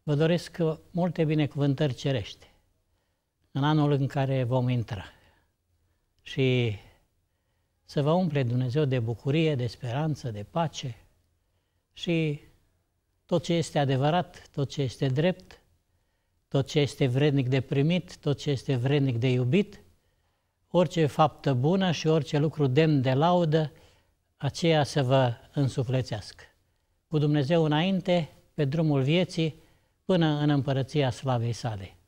Vă doresc multe binecuvântări cerești în anul în care vom intra și să vă umple Dumnezeu de bucurie, de speranță, de pace și tot ce este adevărat, tot ce este drept, tot ce este vrednic de primit, tot ce este vrednic de iubit, orice faptă bună și orice lucru demn de laudă, aceea să vă însuflețească. Cu Dumnezeu înainte, pe drumul vieții, până în împărăția slavei sale.